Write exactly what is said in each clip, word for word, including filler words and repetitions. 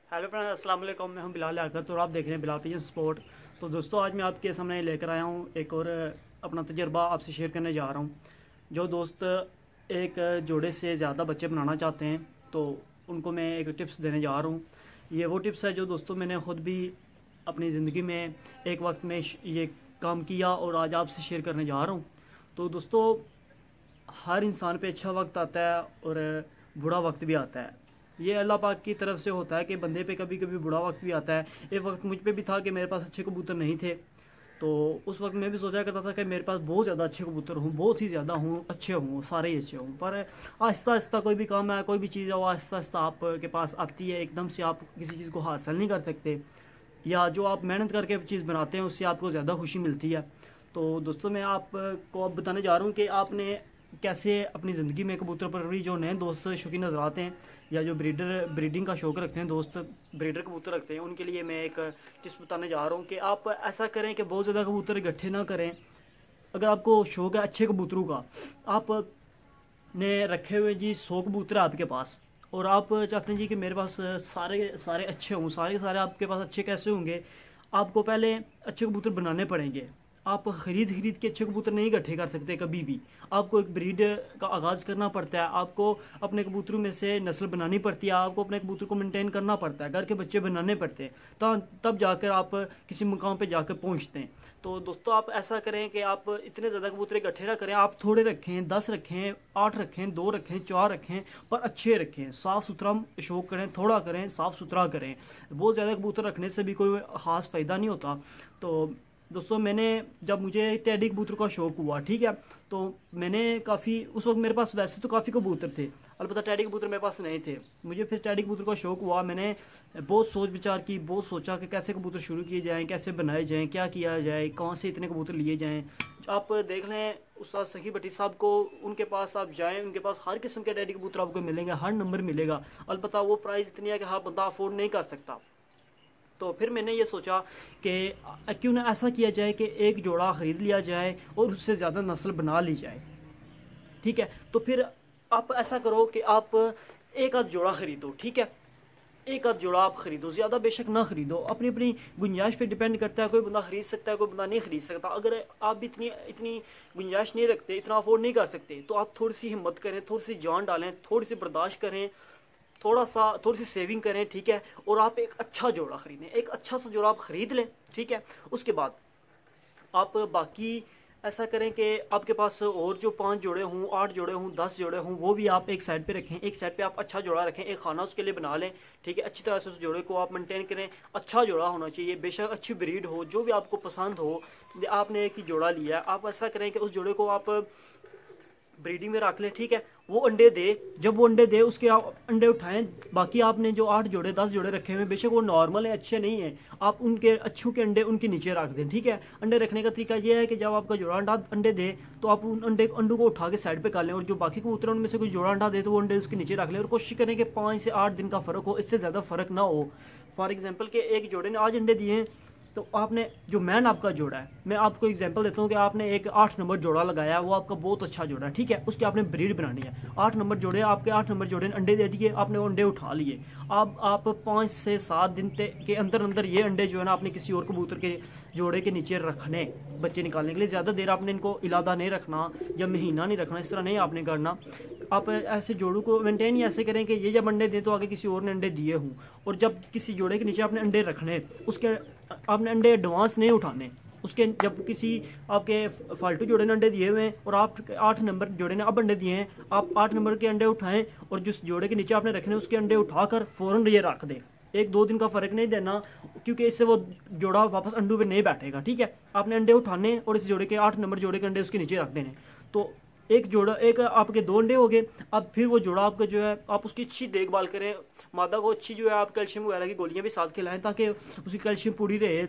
Hello friends, अस्सलाम वालेकुम। मैं हूं बिलाल आकर तो आप देख रहे हैं बिलाल पिजन स्पोर्ट। तो दोस्तों, आज मैं आपके सामने लेकर आया हूं एक और अपना तजर्बा आपसे शेयर करने जा रहा हूं। जो दोस्त एक जोड़े से ज़्यादा बच्चे बनाना चाहते हैं तो उनको मैं एक टिप्स देने जा रहा हूं। ये वो टिप्स है जो दोस्तों मैंने ख़ुद भी अपनी ज़िंदगी में एक वक्त में ये काम किया और आज आपसे शेयर करने जा रहा हूँ। तो दोस्तों, हर इंसान पे अच्छा वक्त आता है और बुरा वक्त भी आता है। ये अल्लाह पाक की तरफ से होता है कि बंदे पे कभी कभी बुरा वक्त भी आता है। एक वक्त मुझ पे भी था कि मेरे पास अच्छे कबूतर नहीं थे, तो उस वक्त मैं भी सोचा करता था कि मेरे पास बहुत ज़्यादा अच्छे कबूतर हूँ, बहुत ही ज़्यादा हूँ, अच्छे हूँ, सारे ही अच्छे हूँ। पर आहिस्ता आहिस्ता कोई भी काम है, कोई भी चीज़ है, वो आहिस्ता आहिस्ता आपके पास आती है। एकदम से आप किसी चीज़ को हासिल नहीं कर सकते, या जो आप मेहनत करके चीज़ बनाते हैं उससे आपको ज़्यादा खुशी मिलती है। तो दोस्तों, मैं आपको अब बताने जा रहा हूँ कि आपने कैसे अपनी ज़िंदगी में कबूतर परवरी, जो नए दोस्त शौकीन नज़र आते हैं या जो ब्रीडर ब्रीडिंग का शौक़ रखते हैं, दोस्त ब्रीडर कबूतर रखते हैं, उनके लिए मैं एक टिप्स बताने जा रहा हूँ कि आप ऐसा करें कि बहुत ज़्यादा कबूतर इकट्ठे ना करें। अगर आपको शौक़ है अच्छे कबूतरों का, आप ने रखे हुए जी सौ कबूतर आपके पास, और आप चाहते हैं जी कि मेरे पास सारे सारे अच्छे हों, सारे सारे आपके पास अच्छे कैसे होंगे? आपको पहले अच्छे कबूतर बनाने पड़ेंगे। आप ख़रीद ख़रीद के अच्छे कबूतर नहीं इकट्ठे कर सकते कभी भी। आपको एक ब्रीड का आगाज़ करना पड़ता है, आपको अपने कबूतरों में से नस्ल बनानी पड़ती है, आपको अपने कबूतर को मेंटेन करना पड़ता है, घर के बच्चे बनाने पड़ते हैं, तब तब जाकर आप किसी मुकाम पे जाकर पहुंचते हैं। तो दोस्तों, आप ऐसा करें कि आप इतने ज़्यादा कबूतर इकट्ठे ना करें। आप थोड़े रखें, दस रखें, आठ रखें, दो रखें, चार रखें, पर अच्छे रखें। साफ़ सुथरा शौक़ करें, थोड़ा करें, साफ़ सुथरा करें। बहुत ज़्यादा कबूतर रखने से भी कोई ख़ास फ़ायदा नहीं होता। तो दोस्तों, मैंने जब मुझे टेडी कबूतर का शौक़ हुआ, ठीक है, तो मैंने काफ़ी उस वक्त मेरे पास वैसे तो काफ़ी कबूतर थे, अलबत्ता टेडी कबूतर मेरे पास नहीं थे। मुझे फिर टेडी कबूतर का शौक़ हुआ। मैंने बहुत सोच विचार की, बहुत सोचा कि कैसे कबूतर शुरू किए जाएँ, कैसे बनाए जाएँ, क्या किया जाए, कहाँ से इतने कबूतर लिए जाएँ। आप देख लें उस्ताद सखी भट्टी साहब को, उनके पास आप जाएँ, उनके पास हर किस्म के टेडी कबूतर आपको मिलेंगे, हर नंबर मिलेगा। अलबत्ता वो प्राइस इतनी है कि हर बंदा अफोर्ड नहीं कर सकता। तो फिर मैंने ये सोचा कि क्यों ना ऐसा किया जाए कि एक जोड़ा ख़रीद लिया जाए और उससे ज़्यादा नस्ल बना ली जाए, ठीक है। तो फिर आप ऐसा करो कि आप एक आध जोड़ा ख़रीदो, ठीक है, एक आध जोड़ा आप ख़रीदो, ज़्यादा बेशक ना ख़रीदो, अपनी अपनी गुंजाइश पे डिपेंड करता है। कोई बंदा ख़रीद सकता है, कोई बंदा नहीं ख़रीद सकता। अगर आप भी इतनी इतनी गुंजाइश नहीं रखते, इतना अफोर्ड नहीं कर सकते, तो आप थोड़ी सी हिम्मत करें, थोड़ी सी जान डालें, थोड़ी सी बर्दाश्त करें, थोड़ा सा थोड़ी सी सेविंग करें, ठीक है, और आप एक अच्छा जोड़ा ख़रीदें। एक अच्छा सा जोड़ा आप ख़रीद लें, ठीक है। उसके बाद आप बाकी ऐसा करें कि आपके पास और जो पांच जोड़े हों, आठ जोड़े हों, दस जोड़े हों, वो भी आप एक साइड पे रखें। एक साइड पे आप अच्छा जोड़ा रखें, एक खाना उसके लिए बना लें, ठीक है। अच्छी तरह से उस जोड़े को आप मेंटेन करें। अच्छा जोड़ा होना चाहिए, बेशक अच्छी ब्रीड हो, जो भी आपको पसंद हो। आपने एक ही जोड़ा लिया है, आप ऐसा करें कि उस जोड़े को आप ब्रीडिंग में रख लें, ठीक है। वो अंडे दे, जब वो अंडे दे उसके आप अंडे उठाएं। बाकी आपने जो आठ जोड़े दस जोड़े रखे हुए, बेशक वो नॉर्मल है, अच्छे नहीं हैं, आप उनके अच्छों के अंडे उनके नीचे रख दें, ठीक है। अंडे रखने का तरीका ये है कि जब आपका जोड़ा अंडा अंडे दे तो आप उन अंडे अंडों को उठा के साइड पे कर लें, और जो बाकी कबूतर उनमें से कोई जोड़ा अंडा दे तो वो अंडे उसके नीचे रख लें, और कोशिश करें कि पाँच से आठ दिन का फ़र्क हो, इससे ज़्यादा फ़र्क ना हो। फॉर एग्जाम्पल के एक जोड़े ने आज अंडे दिए हैं, तो आपने जो मैन आपका जोड़ा है, मैं आपको एग्जांपल देता हूँ कि आपने एक आठ नंबर जोड़ा लगाया है, वो आपका बहुत अच्छा जोड़ा है, ठीक है। उसकी आपने ब्रीड बनानी है। आठ नंबर जोड़े, आपके आठ नंबर जोड़े ने अंडे दे दिए, आपने वो अंडे उठा लिए। अब आप पाँच से सात दिन के अंदर अंदर ये अंडे जो है ना, आपने किसी और कबूतर के जोड़े के नीचे रखने, बच्चे निकालने के लिए। ज़्यादा देर आपने इनको इलादा नहीं रखना या महीना नहीं रखना, इस तरह नहीं आपने करना। आप ऐसे जोड़ों को मेंटेन ही ऐसे करें कि ये जब अंडे दें तो आगे किसी और ने अंडे दिए हों, और जब किसी जोड़े के नीचे आपने अंडे रखने, उसके आपने अंडे एडवांस नहीं उठाने। उसके जब किसी आपके फालतू जोड़े ने अंडे दिए हुए हैं और आप आठ नंबर जोड़े ने अब अंडे दिए हैं, आप आठ नंबर के अंडे उठाएं और जिस जोड़े के नीचे आपने रखने उसके अंडे उठाकर फ़ौरन ये रख दें। एक दो दिन का फ़र्क नहीं देना, क्योंकि इससे वो जोड़ा वापस अंडों पे नहीं बैठेगा, ठीक है। आपने अंडे उठाने और इस जोड़े के आठ नंबर जोड़े के अंडे उसके नीचे रख देने। तो एक जोड़ा, एक आपके दो अंडे हो गए। अब फिर वो जोड़ा आपका जो है, आप उसकी अच्छी देखभाल करें, मादा को अच्छी जो है आप कैल्शियम वगैरह की गोलियां भी साथ खिलाएं ताकि उसकी कैल्शियम पूरी रहे।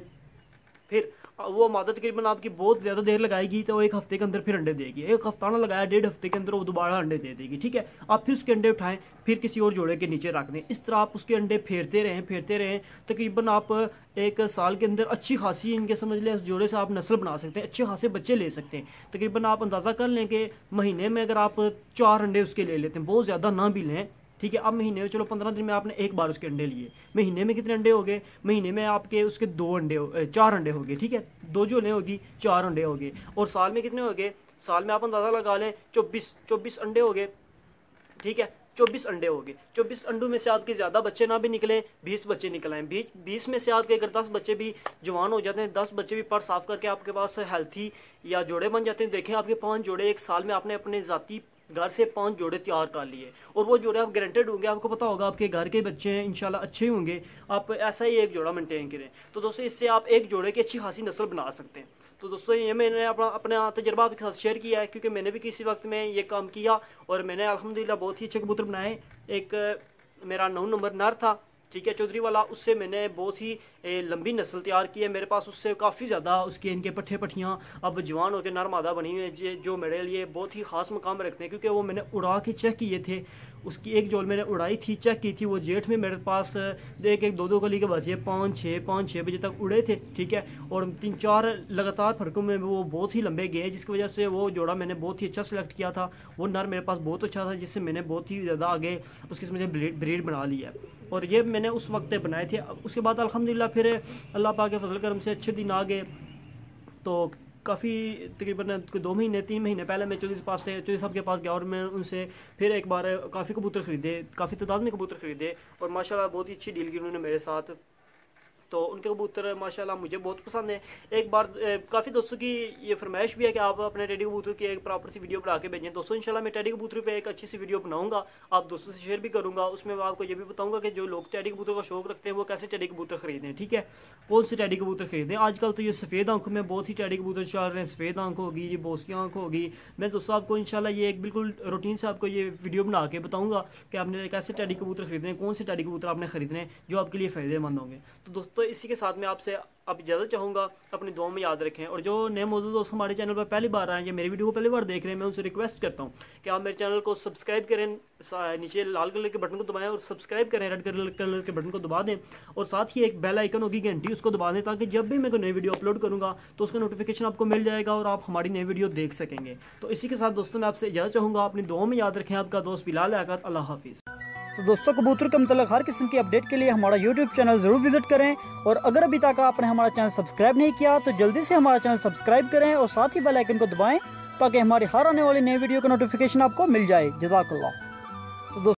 फिर वो मादा तकरीबन आपकी बहुत ज़्यादा देर लगाएगी तो एक हफ्ते के अंदर फिर अंडे देगी। एक हफ्ता ना लगाया, डेढ़ हफ्ते के अंदर वो दोबारा अंडे दे देगी, ठीक है। आप फिर उसके अंडे उठाएं, फिर किसी और जोड़े के नीचे रख दें। इस तरह आप उसके अंडे फेरते रहें फेरते रहें तकरीबन आप एक साल के अंदर अच्छी खासी इनके समझ लें उस जोड़े से आप नस्ल बना सकते हैं, अच्छे खासे बच्चे ले सकते हैं। तकरीबन आप अंदाज़ा कर लें कि महीने में अगर आप चार अंडे उसके ले लेते हैं, बहुत ज़्यादा ना भी लें, ठीक है। अब महीने में चलो पंद्रह दिन में आपने एक बार उसके अंडे लिए, महीने में कितने अंडे हो गए, महीने में आपके उसके दो अंडे चार अंडे हो गए, ठीक है, दो जोलें होगी चार अंडे हो गए। और साल में कितने हो गए, साल में आप अंदाज़ा लगा लें चौबीस चौबीस अंडे हो गए, ठीक है, चौबीस अंडे हो गए। चौबीस अंडों में से आपके ज़्यादा बच्चे ना भी निकलें, बीस बच्चे निकल आए, बीस बीस में से आपके अगर दस बच्चे भी जवान हो जाते हैं, दस बच्चे भी पर साफ करके आपके पास हेल्थी या जोड़े बन जाते हैं। देखें आपके पांच जोड़े एक साल में आपने अपने ज़ाती घर से पांच जोड़े तैयार कर लिए, और वो जोड़े आप गारंटेड होंगे, आपको पता होगा आपके घर के बच्चे हैं इंशाल्लाह अच्छे होंगे, आप ऐसा ही एक जोड़ा मेंटेन करें। तो दोस्तों इससे आप एक जोड़े की अच्छी खासी नस्ल बना सकते हैं। तो दोस्तों ये मैंने अपना अपना तजर्बा आपके साथ शेयर किया है, क्योंकि मैंने भी किसी वक्त में ये काम किया और मैंने अल्हम्दुलिल्लाह बहुत ही अच्छे कबूतर बनाए। एक मेरा नौ नंबर नर था, ठीक है, चौधरी वाला, उससे मैंने बहुत ही लंबी नस्ल तैयार की है। मेरे पास उससे काफ़ी ज़्यादा उसके इनके पट्ठे पट्ठियाँ अब जवान होकर नर मादा बनी हुई है, जो मेरे लिए बहुत ही ख़ास मकाम रखते हैं, क्योंकि वो मैंने उड़ा के चेक किए थे। उसकी एक जोल मैंने उड़ाई थी, चेक की थी, वो जेठ में मेरे पास एक एक दो दो कली के बचे पाँच छः पाँच छः बजे तक उड़े थे, ठीक है, और तीन चार लगातार फर्कों में वो बहुत ही लंबे गए, जिसकी वजह से वो जोड़ा मैंने बहुत ही अच्छा सेलेक्ट किया था। वो नर मेरे पास बहुत अच्छा था, जिससे मैंने बहुत ही ज़्यादा आगे उसकी मुझे ब्रीड बना लिया, और ये मैंने उस वक्त बनाए थे। उसके बाद अल्हम्दुलिल्लाह फिर अल्लाह पाक के फजल करम से अच्छे दिन आ गए, तो काफ़ी तकरीबन दो महीने तीन महीने पहले मैं चौधरी पास से चौधरी साहब के पास गया और मैं उनसे फिर एक बार काफ़ी कबूतर ख़रीदे, काफ़ी तादाद में कबूतर ख़रीदे, और माशाल्लाह बहुत ही अच्छी डील की उन्होंने मेरे साथ। तो उनके कबूतर माशाल्लाह मुझे बहुत पसंद है। एक बार काफ़ी दोस्तों की ये फरमाइश भी है कि आप अपने टेडी कबूतर की एक प्रॉपर सी वीडियो बना के भेजें। दोस्तों इंशाल्लाह मैं टेडी कबूतर पे एक अच्छी सी वीडियो बनाऊंगा, आप दोस्तों से शेयर भी करूंगा। उसमें मैं आपको ये भी बताऊंगा कि जो लोग टेडी कबूतर का शौक रखते हैं वो कैसे टेडी कबूतर खरीदें, ठीक है, कौन से टेडी कबूतर खरीदें। आजकल तो ये सफ़ेद आंखों में बहुत ही टेडी कबूतर चल रहे हैं, सफ़ेद आंख होगी, ये बोस की आंख होगी। मैं दोस्तों आपको इंशाल्लाह ये एक बिल्कुल रूटीन से आपको ये वीडियो बना के बताऊँगा कि आपने कैसे टेडी कबूतर खरीदने, कौन से टेडी कबूतर आपने खरीदने जो आपके लिए फ़ायदेमंद होंगे। तो दोस्तों इसी के साथ मैं आपसे अब इजाज़त चाहूँगा, अपनी दुआ में याद रखें। और जो नए मौजूद दोस्त हमारे चैनल पर पहली बार आए हैं या मेरी वीडियो को पहली बार देख रहे हैं, मैं उनसे रिक्वेस्ट करता हूँ कि आप मेरे चैनल को सब्सक्राइब करें, नीचे लाल कलर के बटन को दबाएं और सब्सक्राइब करें, रेड कलर कलर के बटन को दबा दें, और साथ ही एक बेल आइकन होगी घंटी, उसको दबा दें, ताकि जब भी मैं कोई नई वीडियो अपलोड करूँगा तो उसका नोटिफिकेशन आपको मिल जाएगा और आप हमारी नई वीडियो देख सकेंगे। तो इसी के साथ दोस्तों मैं आपसे इजाज़त चाहूँगा, अपनी दुआ में याद रखें। आपका दोस्त बिलाल लियाकत, अल्लाह हाफिज़। तो दोस्तों कबूतर के मतलब हर किस्म की अपडेट के लिए हमारा यूट्यूब चैनल ज़रूर विजिट करें, और अगर अभी तक आपने हमारा चैनल सब्सक्राइब नहीं किया तो जल्दी से हमारा चैनल सब्सक्राइब करें और साथ ही बेल आइकन को दबाएं, ताकि हमारी हर आने वाली नई वीडियो का नोटिफिकेशन आपको मिल जाए। जज़ाकल्लाह।